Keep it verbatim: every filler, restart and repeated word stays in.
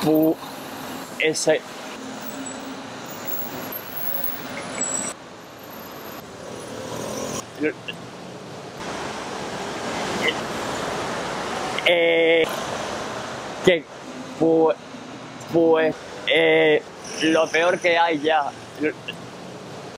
pu, ese, eh, que pues, pues eh, lo peor que hay ya.